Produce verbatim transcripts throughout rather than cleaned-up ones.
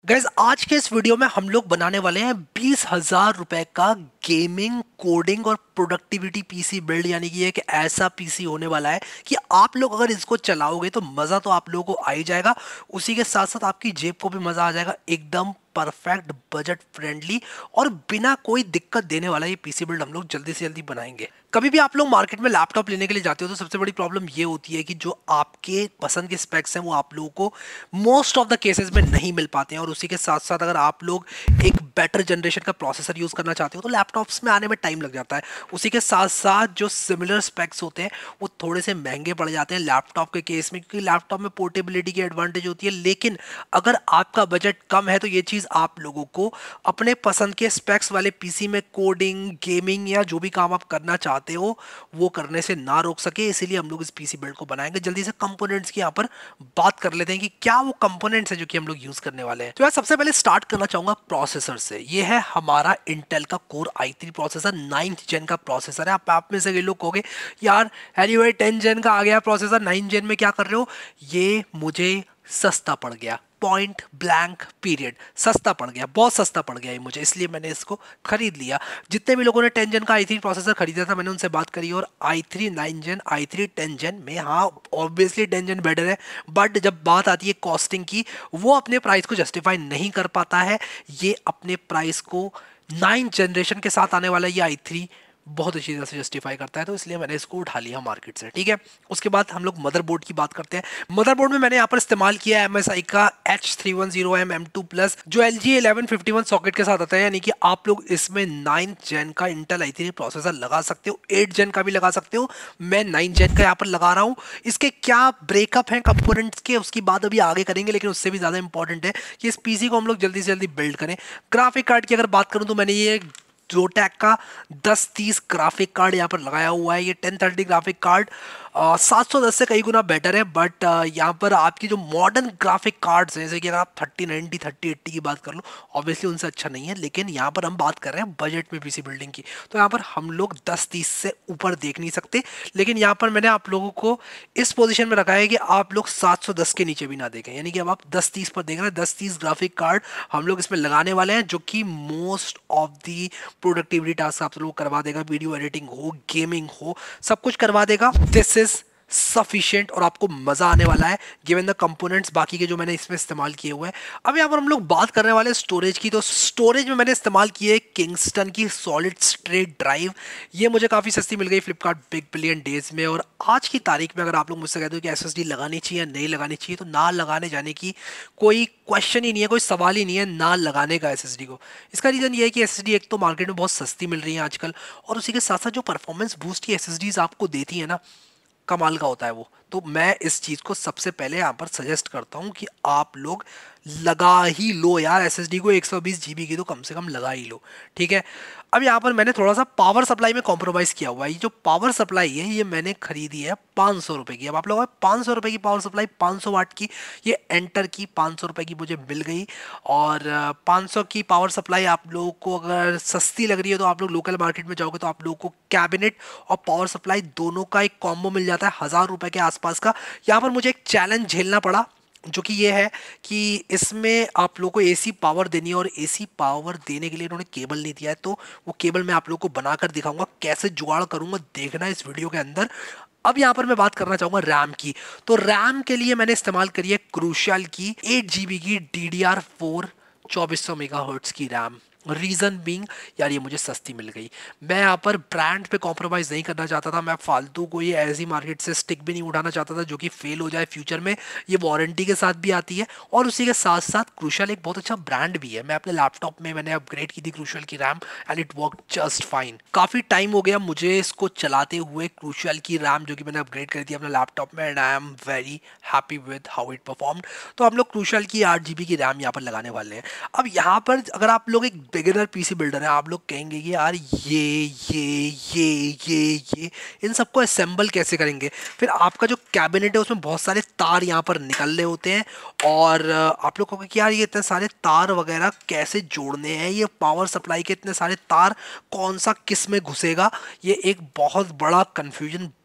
Guys आज के इस वीडियो में हम लोग बनाने वाले हैं बीस हजार रुपए का गेमिंग कोडिंग और प्रोडक्टिविटी पीसी बिल्ड। यानी कि ये एक ऐसा पीसी होने वाला है कि आप लोग अगर इसको चलाओगे तो मजा तो आप लोगों को आ ही जाएगा, उसी के साथ साथ आपकी जेब को भी मजा आ जाएगा। एकदम परफेक्ट बजट फ्रेंडली और बिना कोई दिक्कत देने वाला ये पीसी बिल्ड हम लोग जल्दी से जल्दी बनाएंगे। कभी भी आप लोग मार्केट में लैपटॉप लेने के लिए जाते हो तो सबसे बड़ी प्रॉब्लम ये होती है कि जो आपके पसंद के स्पेक्स हैं वो आप लोगों को मोस्ट ऑफ द केसेस में नहीं मिल पाते हैं। और उसी के साथ साथ अगर आप लोग एक बेटर जनरेशन का प्रोसेसर यूज करना चाहते हो तो लैपटॉप्स में आने में टाइम लग जाता है। उसी के साथ साथ जो सिमिलर स्पेक्स होते हैं वो थोड़े से महंगे पड़ जाते हैं लैपटॉप के केस में, क्योंकि लैपटॉप में पोर्टेबिलिटी की एडवांटेज होती है। लेकिन अगर आपका बजट कम है तो ये चीज़ आप लोगों को अपने पसंद के स्पेक्स वाले पीसी में कोडिंग, गेमिंग या जो भी काम आप करना चाहते हो वो करने से ना रोक सके। इसीलिए हम लोग इस पीसी बिल्ड को बनाएंगे। जल्दी से कंपोनेंट्स की यहाँ पर बात कर लेते हैं कि क्या वो कंपोनेंट्स है जो कि हम लोग यूज करने वाले हैं। तो यार सबसे पहले स्टार्ट करना चाहूंगा प्रोसेसर से। ये है हमारा इंटेल का core i three processor, ninth gen का प्रोसेसर है। आप आप में से कई लोग कहोगे यार हैरी भाई टेन जेन का आ गया प्रोसेसर, नाइन जेन में क्या कर रहे हो? ये मुझे सस्ता पड़ गया, पॉइंट ब्लैंक पीरियड। सस्ता पड़ गया, बहुत सस्ता पड़ गया ये मुझे, इसलिए मैंने इसको खरीद लिया। जितने भी लोगों ने टेन जेन का आई थ्री प्रोसेसर खरीदा था मैंने उनसे बात करी, और i three nine gen, i three ten gen में हाँ ऑब्वियसली टेन जेन बेटर है, बट जब बात आती है कॉस्टिंग की वो अपने प्राइस को जस्टिफाई नहीं कर पाता है। ये अपने प्राइस को नाइन जनरेशन के साथ आने वाला ये आई थ्री बहुत अच्छी तरह से जस्टिफाई करता है, तो इसलिए मैंने इसको उठा लिया मार्केट से। ठीक है, उसके बाद हम लोग मदरबोर्ड की बात करते हैं। मदरबोर्ड में मैंने यहाँ पर इस्तेमाल किया है एम एस आई का H three one zero M M two plus जो L G eleven fifty one socket के साथ आता है। यानी कि आप लोग इसमें नाइन्थ जेन का इंटेल आई थ्री प्रोसेसर लगा सकते हो, एट जेन का भी लगा सकते हो। मैं नाइन जेन का यहाँ पर लगा रहा हूँ। इसके क्या ब्रेकअप हैं कंपोनेंट्स के उसकी बात अभी आगे करेंगे, लेकिन उससे भी ज़्यादा इंपॉर्टेंट है कि इस पीसी को हम लोग जल्दी से जल्दी बिल्ड करें। ग्राफिक कार्ड की अगर बात करूँ तो मैंने ये जोटैक का दस तीस ग्राफिक कार्ड यहाँ पर लगाया हुआ है। ये टेन थर्टी ग्राफिक कार्ड सात सौ दस से कई गुना बेटर है, बट यहाँ पर आपकी जो मॉडर्न ग्राफिक कार्ड्स हैं जैसे कि अगर आप थर्टी नाइन्टी थर्टी एट्टी की बात कर लो ऑब्वियसली उनसे अच्छा नहीं है। लेकिन यहाँ पर हम बात कर रहे हैं बजट में पीसी बिल्डिंग की, तो यहाँ पर हम लोग दस तीस से ऊपर देख नहीं सकते। लेकिन यहाँ पर मैंने आप लोगों को इस पोजीशन में रखा है कि आप लोग सात सौ दस के नीचे भी ना देखें। यानी कि अब आप दस तीस पर देख रहे हैं, दस तीस ग्राफिक कार्ड हम लोग इसमें लगाने वाले हैं जो कि most of the productivity task आप लोग करवा देगा। वीडियो एडिटिंग हो, गेमिंग हो, सब कुछ करवा देगा। दिस इज सफिशिएंट और आपको मजा आने वाला है गिवन द कंपोनेंट्स बाकी के जो मैंने इसमें इस्तेमाल किए हुए हैं। अब यहाँ पर हम लोग बात करने वाले स्टोरेज की। तो स्टोरेज में मैंने इस्तेमाल की है किंगस्टन की सॉलिड स्टेट ड्राइव। ये मुझे काफ़ी सस्ती मिल गई फ्लिपकार्ट बिग बिलियन डेज में। और आज की तारीख में अगर आप लोग मुझसे कहते हो कि एसएसडी लगानी चाहिए या नहीं लगानी चाहिए, तो ना लगाने जाने की कोई क्वेश्चन ही नहीं है, कोई सवाल ही नहीं है ना लगाने का एसएसडी को। इसका रीज़न ये है कि एसएसडी एक तो मार्केट में बहुत सस्ती मिल रही है आजकल, और उसी के साथ साथ जो परफॉर्मेंस बूस्ट की एसएसडीज आपको देती है ना, कमाल का होता है वो। तो मैं इस चीज़ को सबसे पहले यहाँ पर सजेस्ट करता हूँ कि आप लोग लगा ही लो यार एसएसडी को, एक सौ बीस जीबी की तो कम से कम लगा ही लो। ठीक है, अब यहाँ पर मैंने थोड़ा सा पावर सप्लाई में कॉम्प्रोमाइज़ किया हुआ है। ये जो पावर सप्लाई है ये मैंने खरीदी है पाँच सौ रुपये की। अब आप लोग पाँच सौ रुपये की पावर सप्लाई पाँच सौ वाट की, ये एंटर की पाँच सौ रुपये की मुझे मिल गई। और पाँच सौ की पावर सप्लाई आप लोगों को अगर सस्ती लग रही है तो आप लोग लोकल मार्केट में जाओगे तो आप लोगों को कैबिनेट और पावर सप्लाई दोनों का एक कॉम्बो मिल जाता है हज़ार रुपये के आसपास का। यहाँ पर मुझे एक चैलेंज झेलना पड़ा जो कि ये है कि इसमें आप लोगों को एसी पावर देनी है, और एसी पावर देने के लिए उन्होंने केबल नहीं दिया है। तो वो केबल मैं आप लोगों को बनाकर दिखाऊंगा, कैसे जुगाड़ करूंगा देखना इस वीडियो के अंदर। अब यहाँ पर मैं बात करना चाहूंगा रैम की। तो रैम के लिए मैंने इस्तेमाल करी है क्रूशियल की एट जीबी की डी डी आर फोर चौबीस सौ मेगा हर्ट्स की रैम। रीज़न बीइंग यार ये मुझे सस्ती मिल गई। मैं यहाँ पर ब्रांड पे कॉम्प्रोमाइज़ नहीं करना चाहता था। मैं फालतू को ये ऐसी मार्केट से स्टिक भी नहीं उठाना चाहता था जो कि फेल हो जाए फ्यूचर में। ये वारंटी के साथ भी आती है, और उसी के साथ साथ क्रूशियल एक बहुत अच्छा ब्रांड भी है। मैं अपने लैपटॉप में मैंने अपग्रेड की थी क्रूशियल की RAM and it work just fine. काफ़ी टाइम हो गया मुझे इसको चलाते हुए क्रूशियल की रैम जो कि मैंने अपग्रेड करी थी अपने लैपटॉप में, and I am very happy with how it performed. तो हम लोग क्रूशियल की आठ जी बी की रैम यहाँ पर लगाने वाले हैं। अब यहाँ पर अगर आप लोग एक बिगिनर पीसी बिल्डर है, आप लोग कहेंगे कि यार ये ये ये ये ये इन सबको असेंबल कैसे करेंगे। फिर आपका जो कैबिनेट है उसमें बहुत सारे तार यहाँ पर निकल रहे होते हैं, और आप लोग कहोगे कि यार ये इतने सारे तार वगैरह कैसे जोड़ने हैं, ये पावर सप्लाई के इतने सारे तार कौन सा किस में घुसेगा। ये एक बहुत बड़ा कन्फ्यूजन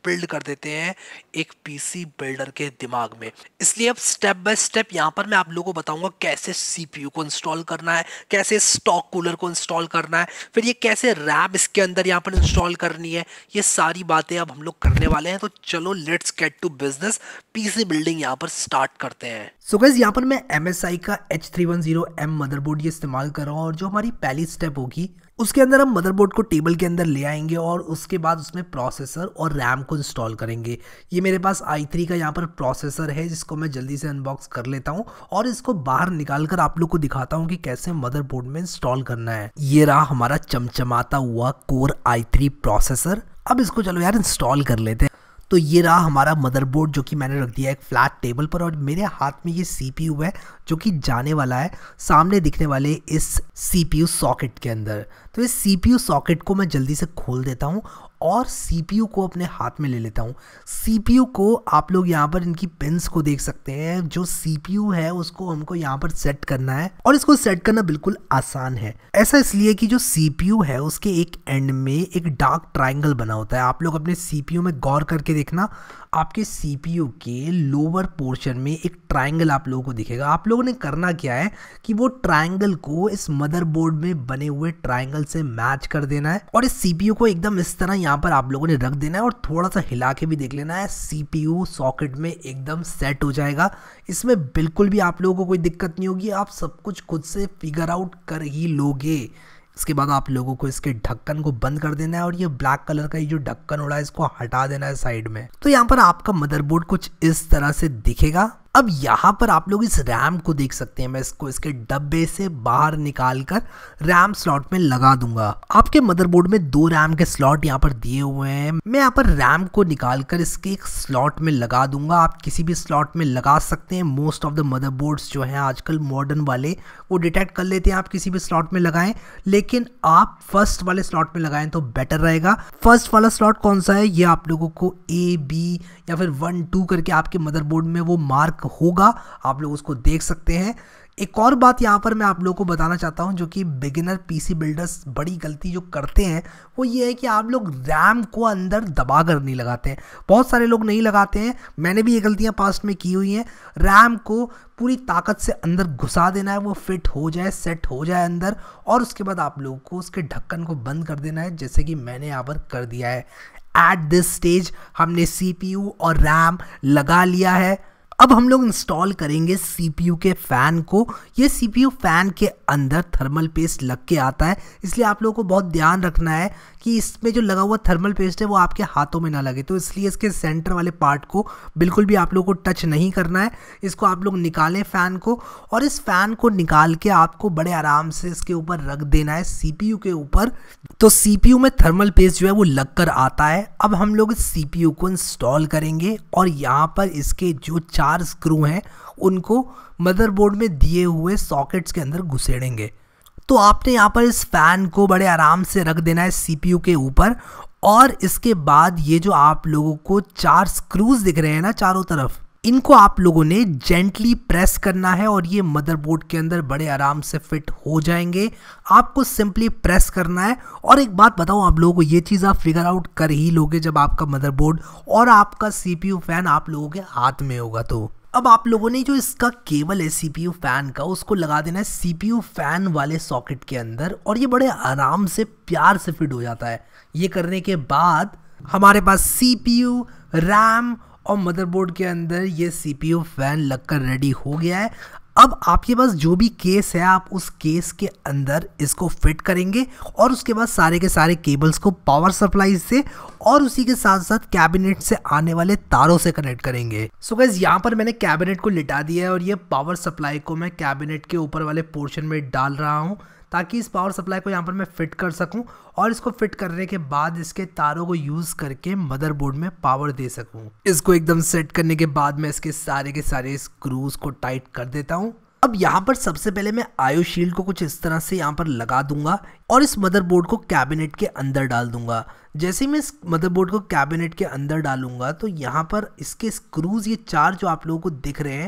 बिल्ड कर देते हैं एक पीसी बिल्डर के दिमाग में। इसलिए अब स्टेप बाय स्टेप यहाँ पर मैं आप लोगों को बताऊंगा कैसे सीपीयू को इंस्टॉल करना है, कैसे स्टॉक कूलर को इंस्टॉल करना है, फिर ये कैसे रैम इसके अंदर यहाँ पर इंस्टॉल करनी है। ये सारी बातें अब हम लोग करने वाले हैं। तो चलो let's get to business, PC building यहाँ पर स्टार्ट करते हैं। सो गाइस यहाँ पर मैं एम एस आई का H three one zero M motherboard ये इस्तेमाल कर रहा हूँ और जो हमारी पहली स्टेप होगी उसके अंदर हम मदरबोर्ड को टेबल के अंदर ले आएंगे और उसके बाद उसमें प्रोसेसर और रैम को इंस्टॉल करेंगे। ये मेरे पास आई थ्री का यहाँ पर प्रोसेसर है जिसको मैं जल्दी से अनबॉक्स कर लेता हूँ और इसको बाहर निकाल कर आप लोग को दिखाता हूँ कि कैसे मदरबोर्ड में इंस्टॉल करना है। ये रहा हमारा चमचमाता हुआ कोर आई थ्री प्रोसेसर। अब इसको चलो यार इंस्टॉल कर लेते हैं। तो ये रहा हमारा मदरबोर्ड जो कि मैंने रख दिया एक फ्लैट टेबल पर और मेरे हाथ में ये सीपीयू है जो कि जाने वाला है सामने दिखने वाले इस सीपीयू सॉकेट के अंदर। तो इस सीपीयू सॉकेट को मैं जल्दी से खोल देता हूँ और सीपीयू को अपने हाथ में ले लेता हूँ। सीपीयू को आप लोग यहाँ पर इनकी पिंस को देख सकते हैं। जो सीपीयू है उसको हमको यहाँ पर सेट करना है और इसको सेट करना बिल्कुल आसान है। ऐसा इसलिए कि जो सीपीयू है उसके एक एंड में एक डार्क ट्रायंगल बना होता है। आप लोग अपने सीपीयू में गौर करके देखना, आपके सीपीयू के लोअर पोर्शन में एक ट्रायंगल आप लोगों को दिखेगा। आप लोगों ने करना क्या है कि वो ट्रायंगल को इस मदरबोर्ड में बने हुए ट्रायंगल से मैच कर देना है और इस सीपीयू को एकदम इस तरह यहाँ पर आप लोगों ने रख देना है और थोड़ा सा हिला के भी देख लेना है। सीपीयू सॉकेट में एकदम सेट हो जाएगा। इसमें बिल्कुल भी आप लोगों को कोई दिक्कत नहीं होगी, आप सब कुछ खुद से फिगर आउट कर ही लोगे। इसके बाद आप लोगों को इसके ढक्कन को बंद कर देना है और ये ब्लैक कलर का ये जो ढक्कन उड़ा है इसको हटा देना है साइड में। तो यहाँ पर आपका मदरबोर्ड कुछ इस तरह से दिखेगा। अब यहाँ पर आप लोग इस रैम को देख सकते हैं। मैं इसको इसके डब्बे से बाहर निकाल कर रैम स्लॉट में लगा दूंगा। आपके मदरबोर्ड में दो रैम के स्लॉट यहाँ पर दिए हुए हैं। मैं यहाँ पर रैम को निकाल कर इसके एक स्लॉट में लगा दूंगा। आप किसी भी स्लॉट में लगा सकते हैं। मोस्ट ऑफ द मदरबोर्ड्स जो हैं आजकल मॉडर्न वाले वो डिटेक्ट कर लेते हैं आप किसी भी स्लॉट में लगाएं, लेकिन आप फर्स्ट वाले स्लॉट में लगाएं तो बेटर रहेगा। फर्स्ट वाला स्लॉट कौन सा है ये आप लोगों को ए बी या फिर वन टू करके आपके मदरबोर्ड में वो मार्क होगा, आप लोग उसको देख सकते हैं। एक और बात यहाँ पर मैं आप लोगों को बताना चाहता हूँ जो कि बिगिनर पीसी बिल्डर्स बड़ी गलती जो करते हैं वो ये है कि आप लोग रैम को अंदर दबा कर नहीं लगाते हैं। बहुत सारे लोग नहीं लगाते हैं, मैंने भी ये गलतियाँ पास्ट में की हुई हैं। रैम को पूरी ताकत से अंदर घुसा देना है, वो फिट हो जाए, सेट हो जाए अंदर, और उसके बाद आप लोगों को उसके ढक्कन को बंद कर देना है जैसे कि मैंने यहाँ पर कर दिया है। एट दिस स्टेज हमने सीपीयू और रैम लगा लिया है। अब हम लोग इंस्टॉल करेंगे सीपीयू के फैन को। ये सीपीयू फैन के अंदर थर्मल पेस्ट लग के आता है, इसलिए आप लोगों को बहुत ध्यान रखना है कि इसमें जो लगा हुआ थर्मल पेस्ट है वो आपके हाथों में ना लगे। तो इसलिए इसके सेंटर वाले पार्ट को बिल्कुल भी आप लोगों को टच नहीं करना है। इसको आप लोग निकालें फैन को, और इस फैन को निकाल के आपको बड़े आराम से इसके ऊपर रख देना है सीपीयू के ऊपर। तो सीपीयू में थर्मल पेस्ट जो है वो लग कर आता है। अब हम लोग इस सीपीयू को इंस्टॉल करेंगे और यहाँ पर इसके जो चार स्क्रू हैं उनको मदरबोर्ड में दिए हुए सॉकेट्स के अंदर घुसेड़ेंगे। तो आपने यहाँ पर इस फैन को बड़े आराम से रख देना है सीपीयू के ऊपर, और इसके बाद ये जो आप लोगों को चार स्क्रूज दिख रहे हैं ना चारों तरफ, इनको आप लोगों ने जेंटली प्रेस करना है और ये मदरबोर्ड के अंदर बड़े आराम से फिट हो जाएंगे। आपको सिंपली प्रेस करना है। और एक बात बताऊं आप लोगों को, ये चीज़ आप फिगर आउट कर ही लोगे जब आपका मदरबोर्ड और आपका सीपीयू फैन आप लोगों के हाथ में होगा। तो अब आप लोगों ने जो इसका केबल है सीपीयू फैन का उसको लगा देना है सीपीयू फैन वाले सॉकेट के अंदर, और ये बड़े आराम से प्यार से फिट हो जाता है। ये करने के बाद हमारे पास सीपीयू, रैम और मदरबोर्ड के अंदर ये सीपीयू फैन लगकर रेडी हो गया है। अब आपके पास जो भी केस है आप उस केस के अंदर इसको फिट करेंगे और उसके बाद सारे के सारे केबल्स को पावर सप्लाई से और उसी के साथ साथ कैबिनेट से आने वाले तारों से कनेक्ट करेंगे। सो गाइस यहाँ पर मैंने कैबिनेट को लिटा दिया है और ये पावर सप्लाई को मैं कैबिनेट के ऊपर वाले पोर्शन में डाल रहा हूँ ताकि इस पावर सप्लाई को यहाँ पर मैं फिट कर सकूं, और इसको फिट करने के बाद इसके तारों को यूज़ करके मदरबोर्ड में पावर दे सकूं। इसको एकदम सेट करने के बाद मैं इसके सारे के सारे स्क्रूज को टाइट कर देता हूं। अब यहाँ पर सबसे पहले मैं आयो शील्ड को कुछ इस तरह से यहाँ पर लगा दूंगा और इस मदरबोर्ड को कैबिनेट के अंदर डाल दूंगा। जैसे मैं इस मदरबोर्ड को कैबिनेट के अंदर डालूंगा तो यहाँ पर इसके स्क्रूज ये चार जो आप लोगों को दिख रहे हैं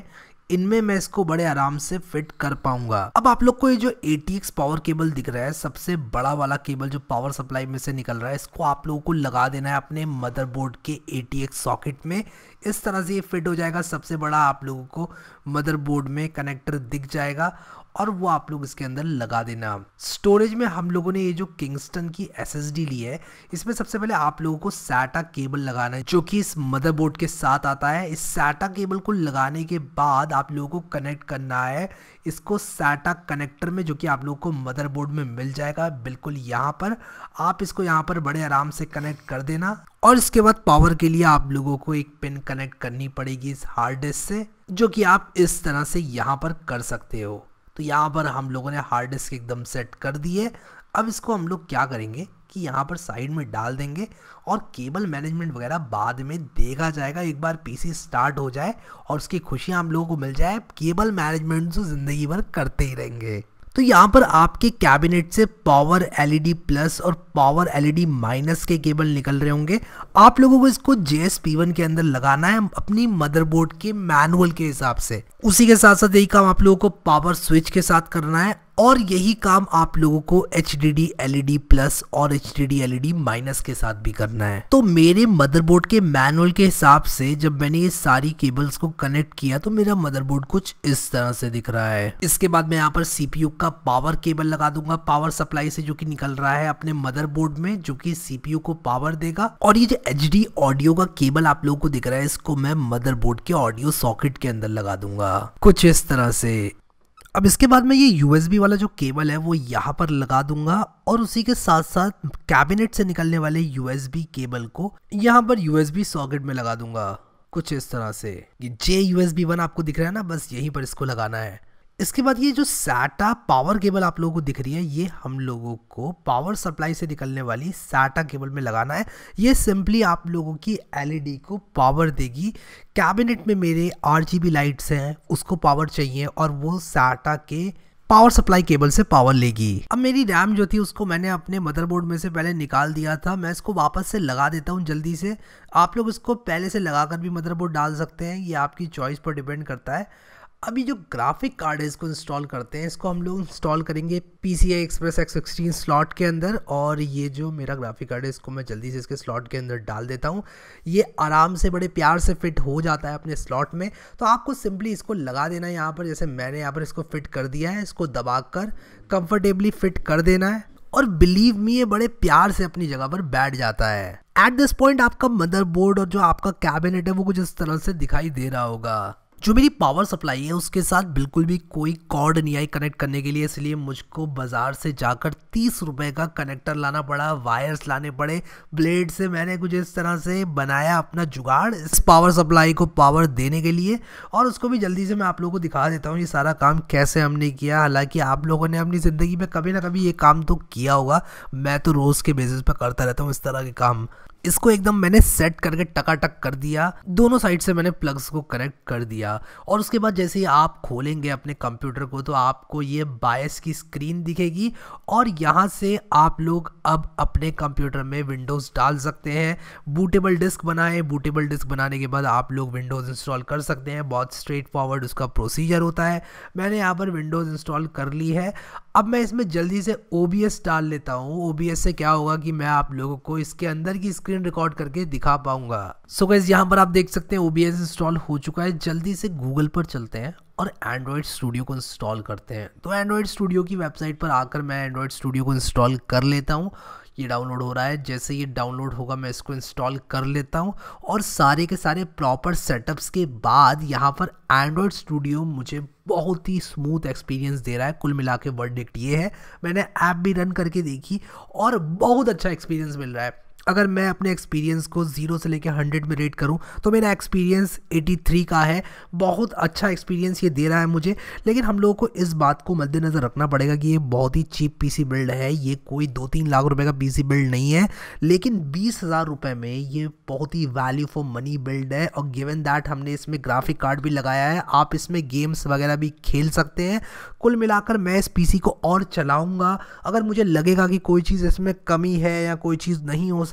इनमें मैं इसको बड़े आराम से फिट कर पाऊंगा। अब आप लोग को ये जो A T X power cable दिख रहा है, सबसे बड़ा वाला केबल जो पावर सप्लाई में से निकल रहा है, इसको आप लोगों को लगा देना है अपने मदरबोर्ड के ए टी एक्स सॉकेट में। इस तरह से ये फिट हो जाएगा। सबसे बड़ा आप लोगों को मदरबोर्ड में कनेक्टर दिख जाएगा और वो आप लोग इसके अंदर लगा देना। स्टोरेज में हम लोगों ने ये जो किंगस्टन की एस एस डी ली है, इसमें सबसे पहले आप लोगों को सैटा केबल लगाना है जो कि इस मदरबोर्ड के साथ आता है। इस सैटा केबल को लगाने के बाद आप लोगों को कनेक्ट करना है इसको सैटा कनेक्टर में, जो कि आप लोगों को मदरबोर्ड में मिल जाएगा बिल्कुल यहाँ पर। आप इसको यहाँ पर बड़े आराम से कनेक्ट कर देना और इसके बाद पावर के लिए आप लोगों को एक पिन कनेक्ट करनी पड़ेगी इस हार्ड डिस्क से, जो कि आप इस तरह से यहाँ पर कर सकते हो। तो यहाँ पर हम लोगों ने हार्ड डिस्क एकदम सेट कर दी है। अब इसको हम लोग क्या करेंगे कि यहाँ पर साइड में डाल देंगे और केबल मैनेजमेंट वगैरह बाद में देखा जाएगा। एक बार पीसी स्टार्ट हो जाए और उसकी खुशियाँ हम लोगों को मिल जाए, केबल मैनेजमेंट तो ज़िंदगी भर करते ही रहेंगे। तो यहाँ पर आपके कैबिनेट से power L E D plus और power L E D minus के केबल निकल रहे होंगे। आप लोगों को इसको जे एस पी वन के अंदर लगाना है अपनी मदरबोर्ड के मैनुअल के हिसाब से। उसी के साथ साथ यही काम आप लोगों को पावर स्विच के साथ करना है और यही काम आप लोगों को H D D L E D plus और H D D L E D minus के साथ भी करना है। तो मेरे मदरबोर्ड के मैनुअल के हिसाब से जब मैंने ये सारी केबल्स को कनेक्ट किया तो मेरा मदरबोर्ड कुछ इस तरह से दिख रहा है। इसके बाद मैं यहाँ पर सी पी यू का पावर केबल लगा दूंगा पावर सप्लाई से, जो कि निकल रहा है अपने मदरबोर्ड में, जो कि सी पी यू को पावर देगा। और ये जो एच डी ऑडियो का केबल आप लोगों को दिख रहा है, इसको मैं मदरबोर्ड के ऑडियो सॉकेट के अंदर लगा दूंगा कुछ इस तरह से। अब इसके बाद मैं ये यू एस बी वाला जो केबल है वो यहाँ पर लगा दूंगा और उसी के साथ साथ कैबिनेट से निकलने वाले यू एस बी केबल को यहाँ पर यू एस बी सॉकेट में लगा दूंगा कुछ इस तरह से। ये J U S B one आपको दिख रहा है ना, बस यहीं पर इसको लगाना है। इसके बाद ये जो सैटा पावर केबल आप लोगों को दिख रही है, ये हम लोगों को पावर सप्लाई से निकलने वाली सैटा केबल में लगाना है। ये सिंपली आप लोगों की एल ई डी को पावर देगी। कैबिनेट में मेरे आर जी बी लाइट्स हैं, उसको पावर चाहिए और वो सैटा के पावर सप्लाई केबल से पावर लेगी। अब मेरी रैम जो थी उसको मैंने अपने मदरबोर्ड में से पहले निकाल दिया था, मैं इसको वापस से लगा देता हूँ जल्दी से। आप लोग इसको पहले से लगाकर भी मदरबोर्ड डाल सकते हैं, ये आपकी चॉइस पर डिपेंड करता है। अभी जो ग्राफिक कार्ड है इसको इंस्टॉल करते हैं। इसको हम लोग इंस्टॉल करेंगे P C I express X sixteen slot के अंदर और ये जो मेरा ग्राफिक कार्ड है इसको मैं जल्दी से इसके स्लॉट के अंदर डाल देता हूँ। ये आराम से बड़े प्यार से फिट हो जाता है अपने स्लॉट में। तो आपको सिंपली इसको लगा देना है यहाँ पर, जैसे मैंने यहाँ पर इसको फिट कर दिया है। इसको दबाकर कंफर्टेबली फिट कर देना है और बिलीव मी ये बड़े प्यार से अपनी जगह पर बैठ जाता है। एट दिस पॉइंट आपका मदरबोर्ड और जो आपका कैबिनेट है वो कुछ इस तरह से दिखाई दे रहा होगा। जो मेरी पावर सप्लाई है उसके साथ बिल्कुल भी कोई कॉर्ड नहीं आई कनेक्ट करने के लिए, इसलिए मुझको बाजार से जाकर तीस रुपए का कनेक्टर लाना पड़ा, वायर्स लाने पड़े, ब्लेड से मैंने कुछ इस तरह से बनाया अपना जुगाड़ इस पावर सप्लाई को पावर देने के लिए। और उसको भी जल्दी से मैं आप लोगों को दिखा देता हूँ ये सारा काम कैसे हमने किया। हालांकि आप लोगों ने अपनी ज़िंदगी में कभी ना कभी ये काम तो किया होगा, मैं तो रोज़ के बेसिस पे करता रहता हूँ इस तरह के काम। इसको एकदम मैंने सेट करके टकाटक कर दिया, दोनों साइड से मैंने प्लग्स को कनेक्ट कर दिया। और उसके बाद जैसे ही आप खोलेंगे अपने कंप्यूटर को तो आपको ये बायस की स्क्रीन दिखेगी और यहाँ से आप लोग अब अपने कंप्यूटर में विंडोज़ डाल सकते हैं। बूटेबल डिस्क बनाएं, बूटेबल डिस्क बनाने के बाद आप लोग विंडोज़ इंस्टॉल कर सकते हैं। बहुत स्ट्रेट फॉरवर्ड उसका प्रोसीजर होता है। मैंने यहाँ पर विंडोज़ इंस्टॉल कर ली है। अब मैं इसमें जल्दी से ओ बी एस डाल लेता हूँ। ओ बी एस से क्या होगा कि मैं आप लोगों को इसके अंदर की स्क्रीन रिकॉर्ड करके दिखा पाऊंगा। सो गाइस यहाँ पर आप देख सकते हैं ओ बी एस इंस्टॉल हो चुका है। जल्दी से गूगल पर चलते हैं और एंड्रॉयड स्टूडियो को इंस्टॉल करते हैं। तो एंड्रॉयड स्टूडियो की वेबसाइट पर आकर मैं एंड्रॉयड स्टूडियो को इंस्टॉल कर लेता हूँ। ये डाउनलोड हो रहा है, जैसे ये डाउनलोड होगा मैं इसको इंस्टॉल कर लेता हूँ और सारे के सारे प्रॉपर सेटअप्स के बाद यहाँ पर एंड्रॉयड स्टूडियो मुझे बहुत ही स्मूथ एक्सपीरियंस दे रहा है। कुल मिला के वर्डिक्ट ये है। मैंने ऐप भी रन करके देखी और बहुत अच्छा एक्सपीरियंस मिल रहा है। अगर मैं अपने एक्सपीरियंस को जीरो से लेकर हंड्रेड में रेट करूं तो मेरा एक्सपीरियंस तिरासी का है। बहुत अच्छा एक्सपीरियंस ये दे रहा है मुझे। लेकिन हम लोगों को इस बात को मद्देनज़र रखना पड़ेगा कि ये बहुत ही चीप पीसी बिल्ड है। ये कोई दो तीन लाख रुपए का पीसी बिल्ड नहीं है, लेकिन बीस हज़ार रुपये में ये बहुत ही वैल्यू फॉर मनी बिल्ड है। और गिवन दैट हमने इसमें ग्राफिक कार्ड भी लगाया है, आप इसमें गेम्स वगैरह भी खेल सकते हैं। कुल मिलाकर मैं इस पीसी को और चलाऊँगा। अगर मुझे लगेगा कि कोई चीज़ इसमें कमी है या कोई चीज़ नहीं हो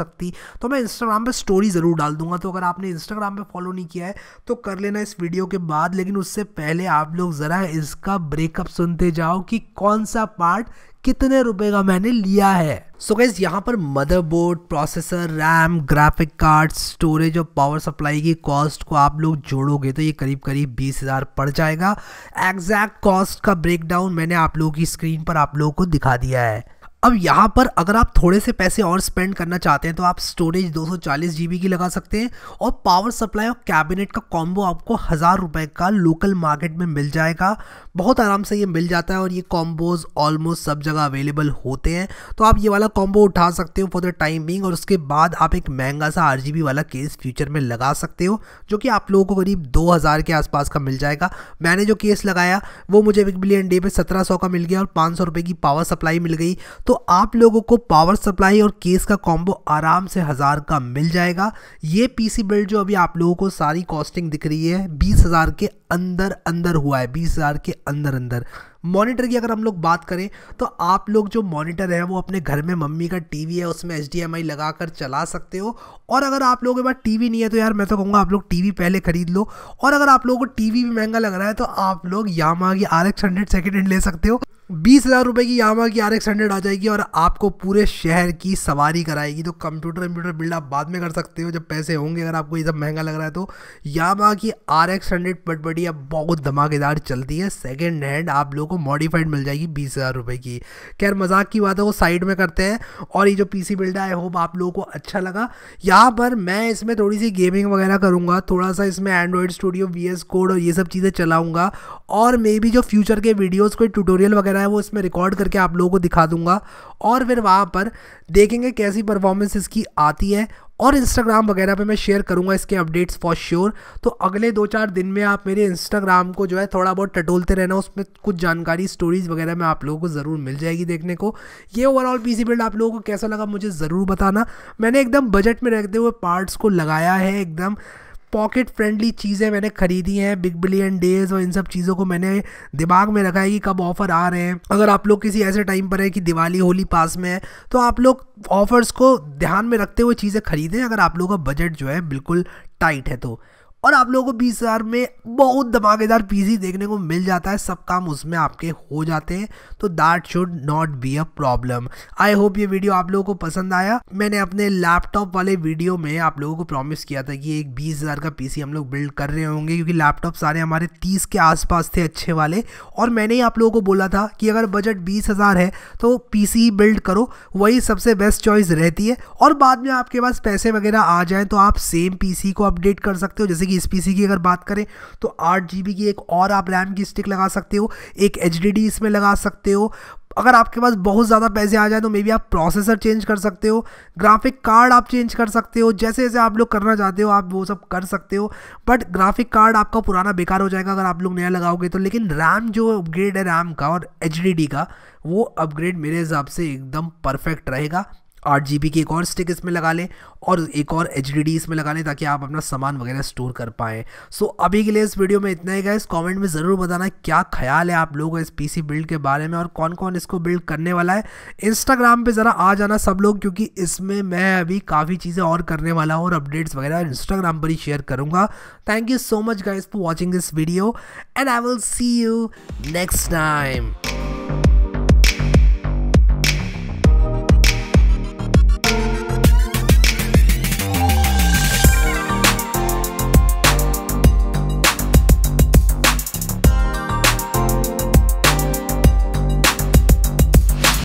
सकती, तो मैं इंस्टाग्राम पे स्टोरी ज़रूर डाल दूंगा। तो अगर आपने इंस्टाग्राम पे फॉलो नहीं किया है तो कर लेना इस वीडियो के बाद, लेकिन उससे पहले आप लोग ज़रा इसका ब्रेकअप सुनते जाओ कि कौन सा पार्ट कितने रुपए का मैंने लिया है। सो गाइस, यहाँ पर motherboard, processor, RAM, graphic card, storage और पावर सप्लाई की कॉस्ट को आप लोग जोड़ोगे तो ये करीब करीब बीस हज़ार पड़ जाएगा। एग्जैक्ट कॉस्ट का ब्रेकडाउन मैंने आप लोगों की स्क्रीन पर आप लोगों को दिखा दिया है। अब यहाँ पर अगर आप थोड़े से पैसे और स्पेंड करना चाहते हैं तो आप स्टोरेज दो सौ चालीस जी बी की लगा सकते हैं और पावर सप्लाई और कैबिनेट का कॉम्बो आपको हज़ार रुपए का लोकल मार्केट में मिल जाएगा। बहुत आराम से ये मिल जाता है और ये कॉम्बोज ऑलमोस्ट सब जगह अवेलेबल होते हैं। तो आप ये वाला कॉम्बो उठा सकते हो फॉर द टाइम बिंग, और उसके बाद आप एक महंगा सा आर जी बी वाला केस फ्यूचर में लगा सकते हो जो कि आप लोगों को करीब दो हज़ार के आसपास का मिल जाएगा। मैंने जो केस लगाया वो मुझे बिग बिलियन डे पे सत्रह सौ का मिल गया और पाँच सौ रुपये की पावर सप्लाई मिल गई। तो आप लोगों को पावर सप्लाई और केस का कॉम्बो आराम से हज़ार का मिल जाएगा। ये पीसी बिल्ड जो अभी आप लोगों को सारी कॉस्टिंग दिख रही है बीस हज़ार के अंदर अंदर हुआ है, बीस हज़ार के अंदर अंदर। मॉनिटर की अगर हम लोग बात करें तो आप लोग जो मॉनिटर है वो अपने घर में मम्मी का टीवी है उसमें एच डी एम आई लगा कर चला सकते हो। और अगर आप लोगों के पास टीवी नहीं है तो यार मैं तो कहूँगा आप लोग टीवी पहले खरीद लो। और अगर आप लोगों को टीवी भी महंगा लग रहा है तो आप लोग यामाहा की R X hundred second hand ले सकते हो। बीस हज़ार रुपये की यामाहा की आर एक्स हंड्रेड आ जाएगी और आपको पूरे शहर की सवारी कराएगी। तो कंप्यूटर कंप्यूटर बिल्ड आप बाद में कर सकते हो जब पैसे होंगे, अगर आपको ये सब महंगा लग रहा है तो। यामाहा की आर एक्स हंड्रेड बट बढ़िया, बहुत धमाकेदार चलती है, सेकेंड हैंड आप लोगों को मॉडिफाइड मिल जाएगी बीस हज़ार रुपये की। खैर मजाक की बात है वो साइड में करते हैं। और ये जो पीसी बिल्ड है आई होप आप लोगों को अच्छा लगा। यहाँ पर मैं इसमें थोड़ी सी गेमिंग वगैरह करूँगा, थोड़ा सा इसमें Android Studio, V S code और ये सब चीज़ें चलाऊँगा। और मे बी जो फ्यूचर के वीडियोज़ कोई ट्यूटोरियल वगैरह है वो इसमें रिकॉर्ड करके आप लोगों को दिखा दूंगा और फिर वहाँ पर देखेंगे कैसी परफॉर्मेंस इसकी आती है। और इंस्टाग्राम वगैरह पे मैं शेयर करूंगा इसके अपडेट्स फॉर श्योर। तो अगले दो चार दिन में आप मेरे इंस्टाग्राम को जो है थोड़ा बहुत टटोलते रहना, उसमें कुछ जानकारी स्टोरीज वगैरह में आप लोगों को ज़रूर मिल जाएगी देखने को। ये ओवरऑल पीसी बिल्ड आप लोगों को कैसा लगा मुझे ज़रूर बताना। मैंने एकदम बजट में रखते हुए पार्ट्स को लगाया है, एकदम पॉकेट फ्रेंडली चीज़ें मैंने खरीदी हैं। बिग बिलियन डेज और इन सब चीज़ों को मैंने दिमाग में रखा है कि कब ऑफ़र आ रहे हैं। अगर आप लोग किसी ऐसे टाइम पर है कि दिवाली होली पास में है तो आप लोग ऑफर्स को ध्यान में रखते हुए चीज़ें खरीदें, अगर आप लोगों का बजट जो है बिल्कुल टाइट है तो। और आप लोगों को बीस हज़ार में बहुत धमाकेदार पीसी देखने को मिल जाता है, सब काम उसमें आपके हो जाते हैं। तो that should not be a problem. I hope ये वीडियो आप लोगों को पसंद आया। मैंने अपने लैपटॉप वाले वीडियो में आप लोगों को प्रॉमिस किया था कि एक बीस हज़ार का पीसी हम लोग बिल्ड कर रहे होंगे, क्योंकि लैपटॉप सारे हमारे तीस के आसपास थे अच्छे वाले। और मैंने ही आप लोगों को बोला था कि अगर बजट बीस हज़ार है तो पीसी बिल्ड करो, वही सबसे बेस्ट चॉइस रहती है। और बाद में आपके पास पैसे वगैरह आ जाएँ तो आप सेम पीसी को अपडेट कर सकते हो। जैसे इस पीसी की अगर बात करें तो आठ जी बी की एक और आप रैम की स्टिक लगा सकते हो, एक एच डी डी इसमें लगा सकते हो। अगर आपके पास बहुत ज़्यादा पैसे आ जाए तो मे बी आप प्रोसेसर चेंज कर सकते हो, ग्राफिक कार्ड आप चेंज कर सकते हो, जैसे जैसे आप लोग करना चाहते हो आप वो सब कर सकते हो। बट ग्राफिक कार्ड आपका पुराना बेकार हो जाएगा अगर आप लोग नया लगाओगे तो। लेकिन रैम जो अपग्रेड है रैम का और एच डी डी का, वो अपग्रेड मेरे हिसाब से एकदम परफेक्ट रहेगा। आठ जी बी की एक और स्टिक इसमें लगा लें और एक और एच डी डी इसमें लगा लें ताकि आप अपना सामान वगैरह स्टोर कर पाएँ। सो so, अभी के लिए इस वीडियो में इतना ही गाइस। कमेंट में ज़रूर बताना क्या ख्याल है आप लोगों का इस पीसी बिल्ड के बारे में और कौन कौन इसको बिल्ड करने वाला है। इंस्टाग्राम पे ज़रा आ जाना सब लोग, क्योंकि इसमें मैं अभी काफ़ी चीज़ें और करने वाला हूँ और अपडेट्स वगैरह इंस्टाग्राम पर ही शेयर करूँगा। Thank you so much guys for watching this video and I will see you next time.